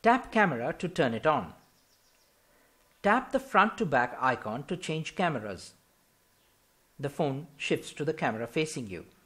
Tap Camera to turn it on. Tap the front to back icon to change cameras. The phone shifts to the camera facing you.